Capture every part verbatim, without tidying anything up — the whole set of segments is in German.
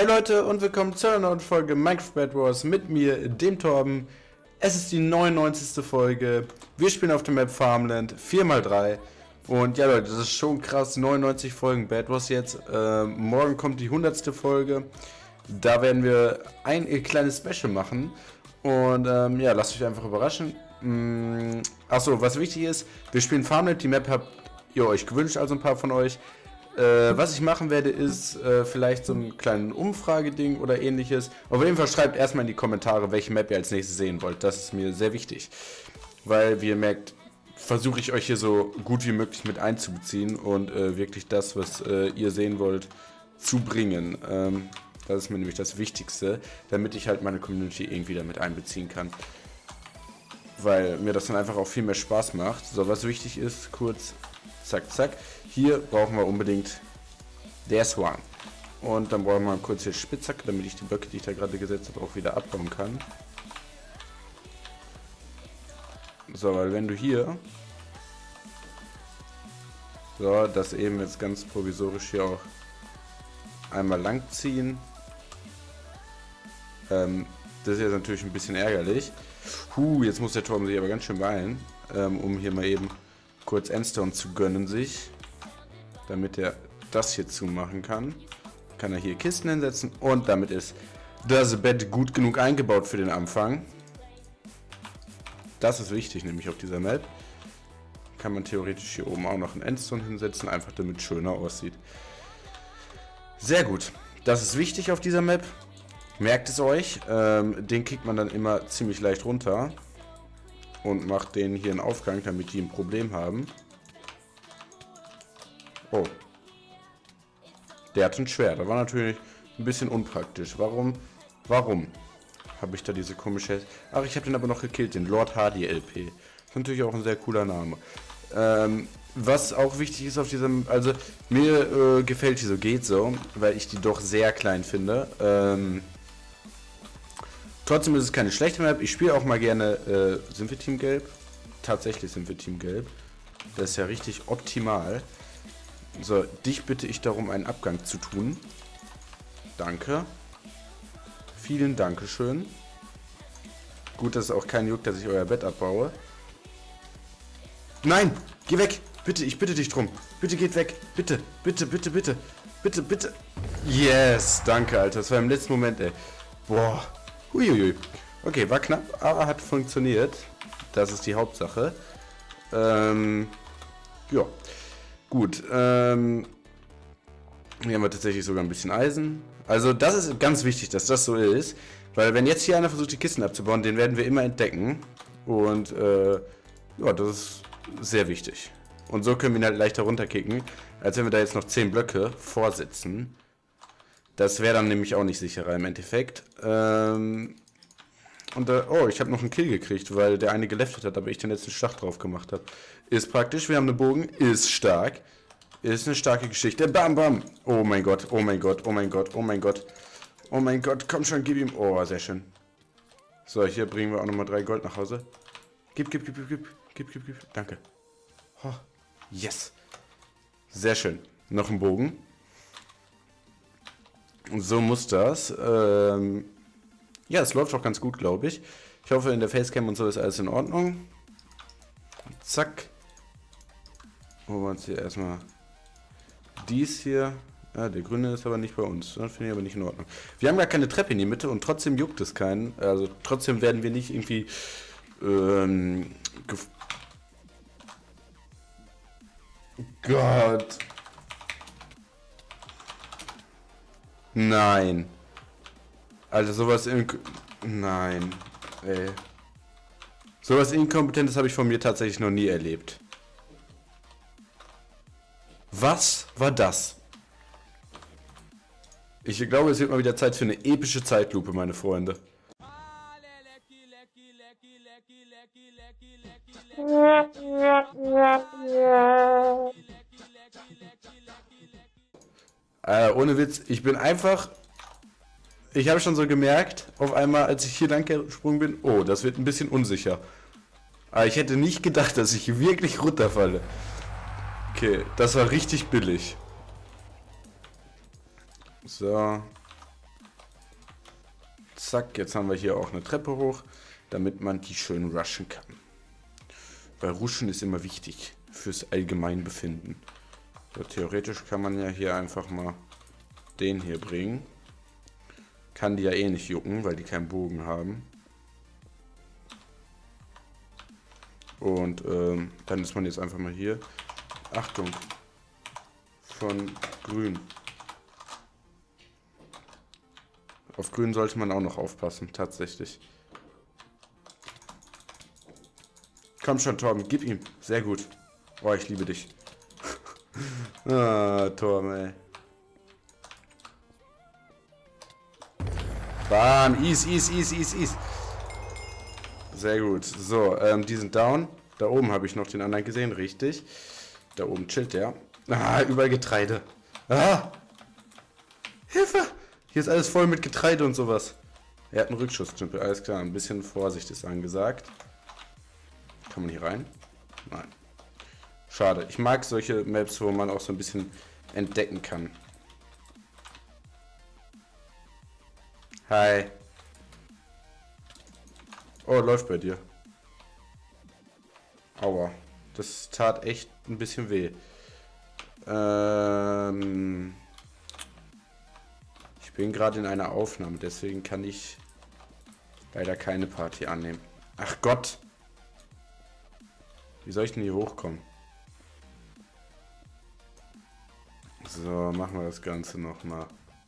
Hey Leute und willkommen zu einer neuen Folge Minecraft Bed Wars mit mir, dem Torben. Es ist die neunundneunzigste Folge. Wir spielen auf der Map Farmland vier mal drei. Und ja Leute, das ist schon krass, neunundneunzig Folgen Bed Wars jetzt. Äh, morgen kommt die hundertste Folge. Da werden wir ein kleines Special machen. Und ähm, ja, lasst euch einfach überraschen. Mm, Achso, was wichtig ist, wir spielen Farmland. Die Map habt ihr euch gewünscht, also ein paar von euch. Äh, was ich machen werde, ist äh, vielleicht so ein kleines Umfrageding oder ähnliches. Auf jeden Fall schreibt erstmal in die Kommentare, welche Map ihr als nächstes sehen wollt. Das ist mir sehr wichtig. Weil, wie ihr merkt, versuche ich euch hier so gut wie möglich mit einzubeziehen und äh, wirklich das, was äh, ihr sehen wollt, zu bringen. Ähm, das ist mir nämlich das Wichtigste, damit ich halt meine Community irgendwie damit einbeziehen kann. Weil mir das dann einfach auch viel mehr Spaß macht. So, was wichtig ist, kurz, zack, zack. Hier brauchen wir unbedingt der Swan. Und dann brauchen wir kurz hier Spitzhacke, damit ich die Blöcke, die ich da gerade gesetzt habe, auch wieder abbauen kann. So, weil wenn du hier... So, das eben jetzt ganz provisorisch hier auch einmal lang ziehen. Ähm, das ist jetzt natürlich ein bisschen ärgerlich. Huh, jetzt muss der Torben sich aber ganz schön beeilen, ähm, um hier mal eben kurz Endstone zu gönnen sich. Damit er das hier zumachen kann. Kann er hier Kisten hinsetzen und damit ist das Bett gut genug eingebaut für den Anfang. Das ist wichtig, nämlich auf dieser Map. Kann man theoretisch hier oben auch noch einen Endstone hinsetzen, einfach damit es schöner aussieht. Sehr gut. Das ist wichtig auf dieser Map. Merkt es euch. Ähm, den kriegt man dann immer ziemlich leicht runter. Und macht den hier einen Aufgang, damit die ein Problem haben. Oh. Der hat ein Schwert. Das war natürlich ein bisschen unpraktisch. Warum? Warum habe ich da diese komische... Ach, ich habe den aber noch gekillt, den Lord Hardy L P. Das ist natürlich auch ein sehr cooler Name. Ähm, was auch wichtig ist auf diesem... Also, mir äh, gefällt die so, geht so, weil ich die doch sehr klein finde. Ähm, trotzdem ist es keine schlechte Map. Ich spiele auch mal gerne... Äh, sind wir Team Gelb? Tatsächlich sind wir Team Gelb. Das ist ja richtig optimal. So, dich bitte ich darum, einen Abgang zu tun. Danke. Vielen Dankeschön. Gut, dass es auch keinen juckt, dass ich euer Bett abbaue. Nein! Geh weg! Bitte, ich bitte dich drum. Bitte geht weg. Bitte, bitte, bitte, bitte. Bitte, bitte. Yes! Danke, Alter. Das war im letzten Moment, ey. Boah. Huiuiui. Okay, war knapp, aber hat funktioniert. Das ist die Hauptsache. Ähm... Ja. Gut, ähm, hier haben wir tatsächlich sogar ein bisschen Eisen. Also das ist ganz wichtig, dass das so ist, weil wenn jetzt hier einer versucht, die Kisten abzubauen, den werden wir immer entdecken. Und äh, ja, das ist sehr wichtig. Und so können wir ihn halt leichter runterkicken, als wenn wir da jetzt noch zehn Blöcke vorsetzen. Das wäre dann nämlich auch nicht sicherer im Endeffekt. Ähm, und äh, oh, ich habe noch einen Kill gekriegt, weil der eine geleftet hat, aber ich den letzten Schlag drauf gemacht habe. Ist praktisch, wir haben einen Bogen, ist stark. Ist eine starke Geschichte. Bam, bam. Oh mein Gott, oh mein Gott, oh mein Gott, oh mein Gott. Oh mein Gott, komm schon, gib ihm. Oh, sehr schön. So, hier bringen wir auch nochmal drei Gold nach Hause. Gib, gib, gib, gib, gib, gib, gib, gib. Danke. Oh, yes. Sehr schön. Noch ein Bogen. Und so muss das. Ähm, ja, es läuft auch ganz gut, glaube ich. Ich hoffe, in der Facecam und so ist alles in Ordnung. Zack. Holen wir uns hier erstmal dies hier. Ah, der grüne ist aber nicht bei uns. Das finde ich aber nicht in Ordnung. Wir haben gar keine Treppe in die Mitte und trotzdem juckt es keinen. Also trotzdem werden wir nicht irgendwie ähm, gef Gott. Nein. Also sowas in... Nein. Ey. Sowas Inkompetentes habe ich von mir tatsächlich noch nie erlebt. Was war das? Ich glaube, es wird mal wieder Zeit für eine epische Zeitlupe, meine Freunde. Äh, ohne Witz, ich bin einfach... Ich habe schon so gemerkt, auf einmal, als ich hier lang gesprungen bin, oh, das wird ein bisschen unsicher. Aber ich hätte nicht gedacht, dass ich hier wirklich runterfalle. Okay, das war richtig billig. So. Zack, jetzt haben wir hier auch eine Treppe hoch, damit man die schön rushen kann. Weil Rushen ist immer wichtig fürs Allgemeinbefinden. So, theoretisch kann man ja hier einfach mal den hier bringen. Kann die ja eh nicht jucken, weil die keinen Bogen haben. Und ähm, dann ist man jetzt einfach mal hier. Achtung. Von grün. Auf grün sollte man auch noch aufpassen, tatsächlich. Komm schon, Torben, gib ihm. Sehr gut. Oh, ich liebe dich. Ah, Torben, ey. Bam, ease, ease, ease, ease, ease. Sehr gut. So, ähm, die sind down. Da oben habe ich noch den anderen gesehen, richtig. Da oben chillt der. Ah, überall Getreide. Ah! Hilfe! Hier ist alles voll mit Getreide und sowas. Er hat einen Rückschusstümpel, alles klar. Ein bisschen Vorsicht ist angesagt. Kann man hier rein? Nein. Schade. Ich mag solche Maps, wo man auch so ein bisschen entdecken kann. Hi. Oh, läuft bei dir. Aua. Das tat echt ein bisschen weh. Ähm... Ich bin gerade in einer Aufnahme, deswegen kann ich leider keine Party annehmen. Ach Gott! Wie soll ich denn hier hochkommen? So, machen wir das Ganze nochmal.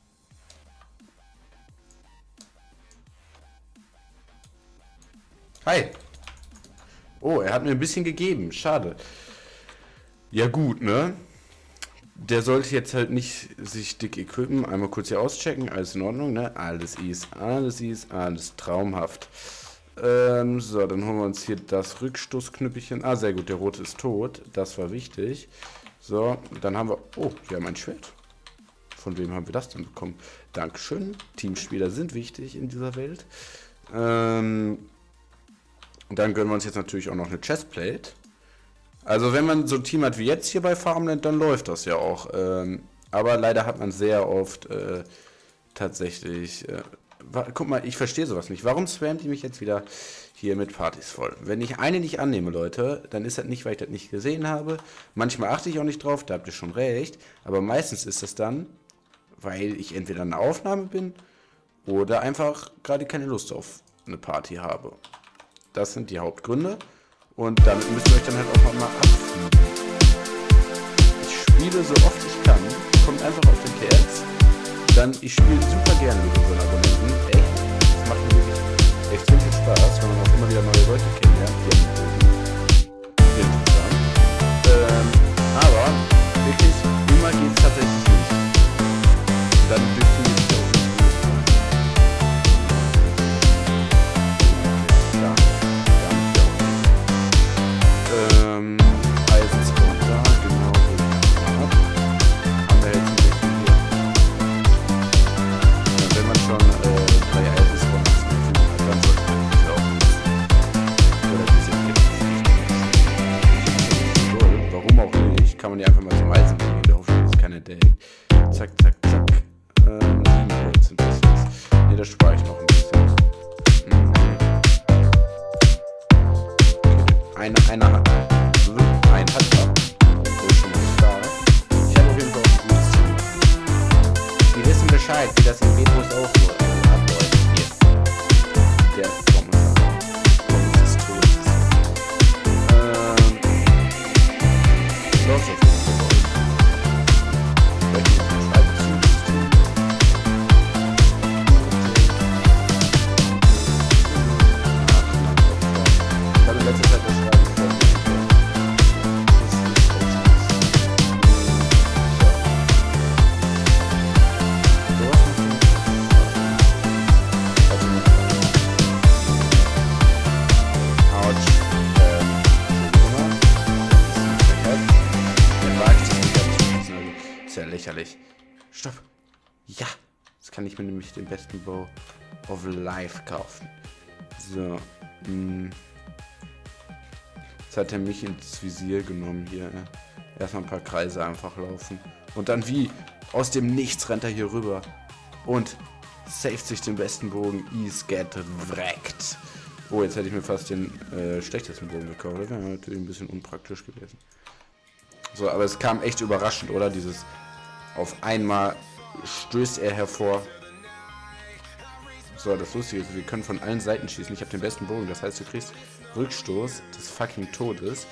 Hi! Oh, er hat mir ein bisschen gegeben. Schade. Ja gut, ne? Der sollte jetzt halt nicht sich dick equippen. Einmal kurz hier auschecken. Alles in Ordnung, ne? Alles ist, alles ist, alles traumhaft. Ähm, so, dann holen wir uns hier das Rückstoßknüppelchen. Ah, sehr gut, der rote ist tot. Das war wichtig. So, dann haben wir... Oh, wir haben ein Schwert. Von wem haben wir das denn bekommen? Dankeschön. Teamspieler sind wichtig in dieser Welt. Ähm, dann gönnen wir uns jetzt natürlich auch noch eine Chestplate. Also wenn man so ein Team hat wie jetzt hier bei Farmland, dann läuft das ja auch. Ähm, aber leider hat man sehr oft äh, tatsächlich... Äh, guck mal, ich verstehe sowas nicht. Warum spammt die mich jetzt wieder hier mit Partys voll? Wenn ich eine nicht annehme, Leute, dann ist das nicht, weil ich das nicht gesehen habe. Manchmal achte ich auch nicht drauf, da habt ihr schon recht. Aber meistens ist das dann, weil ich entweder in einer Aufnahme bin oder einfach gerade keine Lust auf eine Party habe. Das sind die Hauptgründe. Und damit müsst ihr euch dann halt auch mal abfinden. Ich spiele so oft ich kann. Kommt einfach auf den T S. Dann, ich spiele super gerne mit unseren Abonnenten. Echt. Das macht mir wirklich extrem viel Spaß, wenn man auch immer wieder neue Leute kennenlernt. Die interessant. Ähm, aber wirklich, immer geht es tatsächlich nicht. Und dann dürfen wir nicht auf mich lösen. Ja, gar nicht ja. Ähm, Eisen ist da, genau. Haben wir jetzt ein bisschen hier. Wenn man schon äh, drei Eisen-Spawns gefunden hat, dann sollte man das auch nutzen. Oder diese hier. Warum auch nicht? Kann man die einfach mal zum Eisen gehen. Da hoffe ich, dass keiner denkt. Zack, zack, zack. Ähm, sieben Holz sind das jetzt. Ne, das spare ich noch ein bisschen. Mhm. Okay. Eine, eine hat. Ein hat da. Das ist schon mal stark. Ich habe auf jeden Fall auch ein gutes Team. Die wissen Bescheid, wie das in Metros auch so abläuft hier. Der Kommissar. Kommissar ist tot. Ähm. Los jetzt. Vielleicht noch ein Schreibzug. Ach Mann, ich habe in letzter Zeit das Schreiben vor mir. Lächerlich. Stopp. Ja. Jetzt kann ich mir nämlich den besten Bow of Life kaufen. So. Mh. Jetzt hat er mich ins Visier genommen hier. Erstmal ein paar Kreise einfach laufen. Und dann wie? Aus dem Nichts rennt er hier rüber. Und saved sich den besten Bogen. Is get wrecked. Oh, jetzt hätte ich mir fast den äh, schlechtesten Bogen gekauft. Das wäre natürlich ein bisschen unpraktisch gewesen. So, aber es kam echt überraschend, oder? Dieses auf einmal stößt er hervor. So, das Lustige ist, wir können von allen Seiten schießen. Ich habe den besten Bogen, das heißt, du kriegst Rückstoß des fucking Todes.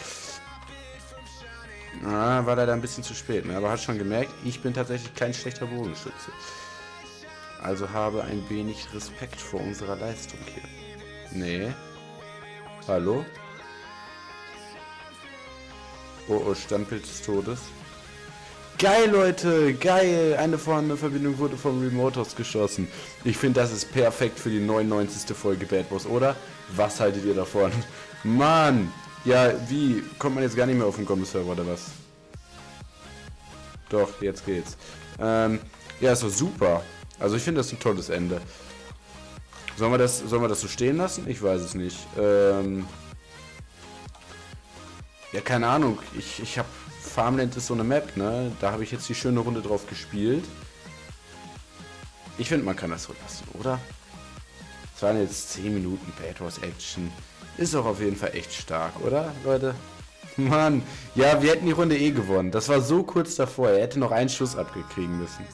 Ah, war leider ein bisschen zu spät, ne? Aber hat schon gemerkt, ich bin tatsächlich kein schlechter Bogenschütze. Also habe ein wenig Respekt vor unserer Leistung hier. Nee. Hallo? Oh, oh, Standbild des Todes. Geil, Leute, geil. Eine vorhandene Verbindung wurde vom Remote aus geschossen. Ich finde, das ist perfekt für die neunundneunzigste Folge Bad Wars, oder? Was haltet ihr davon? Mann! Ja, wie? Kommt man jetzt gar nicht mehr auf den Gomme-Server, oder was? Doch, jetzt geht's. Ähm, ja, ist doch super. Also ich finde, das ist ein tolles Ende. Sollen wir das, sollen wir das so stehen lassen? Ich weiß es nicht. Ähm, ja, keine Ahnung. Ich, ich habe... Farmland ist so eine Map, ne? Da habe ich jetzt die schöne Runde drauf gespielt. Ich finde, man kann das so lassen, oder? Es waren jetzt zehn Minuten Bad Wars Action. Ist auch auf jeden Fall echt stark, oder, Leute? Mann, ja, wir hätten die Runde eh gewonnen. Das war so kurz davor. Er hätte noch einen Schuss abgekriegen müssen.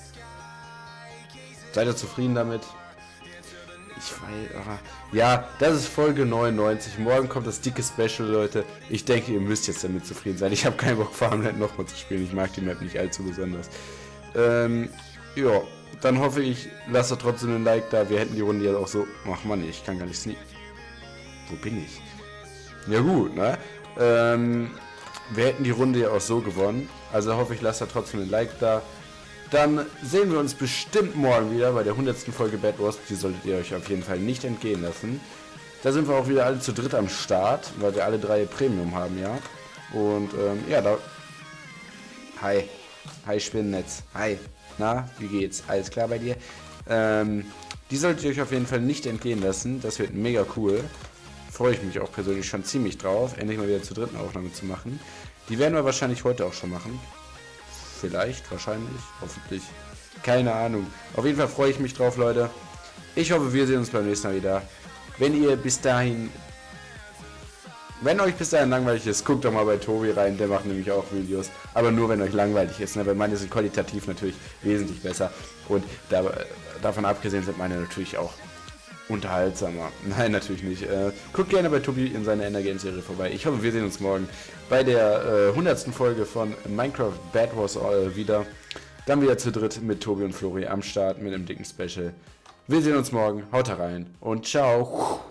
Seid ihr zufrieden damit? Ich weiß, ah, ja, das ist Folge neunundneunzig. Morgen kommt das dicke Special, Leute. Ich denke, ihr müsst jetzt damit zufrieden sein. Ich habe keinen Bock, Farmland nochmal zu spielen. Ich mag die Map nicht allzu besonders. Ähm, ja, dann hoffe ich, lasst da trotzdem ein Like da. Wir hätten die Runde ja auch so... Ach Mann, ich kann gar nicht sneaken. Wo bin ich? Ja gut, ne? Ähm, wir hätten die Runde ja auch so gewonnen. Also hoffe ich, lasst da trotzdem ein Like da. Dann sehen wir uns bestimmt morgen wieder bei der hundertsten Folge Bad Wars. Die solltet ihr euch auf jeden Fall nicht entgehen lassen. Da sind wir auch wieder alle zu dritt am Start, weil wir alle drei Premium haben, ja. Und ähm, ja, da... Hi. Hi, Spinnennetz. Hi. Na, wie geht's? Alles klar bei dir? Ähm, die solltet ihr euch auf jeden Fall nicht entgehen lassen. Das wird mega cool. Freue ich mich auch persönlich schon ziemlich drauf, endlich mal wieder zur dritten Aufnahme zu machen. Die werden wir wahrscheinlich heute auch schon machen. Vielleicht, wahrscheinlich, hoffentlich. Keine Ahnung. Auf jeden Fall freue ich mich drauf, Leute. Ich hoffe, wir sehen uns beim nächsten Mal wieder. Wenn ihr bis dahin... Wenn euch bis dahin langweilig ist, guckt doch mal bei Tobi rein. Der macht nämlich auch Videos. Aber nur, wenn euch langweilig ist. Ne? Weil meine sind qualitativ natürlich wesentlich besser. Und da, davon abgesehen sind meine natürlich auch unterhaltsamer. Nein, natürlich nicht. Äh, guckt gerne bei Tobi in seiner Energy-Serie vorbei. Ich hoffe, wir sehen uns morgen bei der äh, hundertsten Folge von Minecraft Bad Wars äh, wieder. Dann wieder zu dritt mit Tobi und Flori am Start mit einem dicken Special. Wir sehen uns morgen. Haut rein und ciao.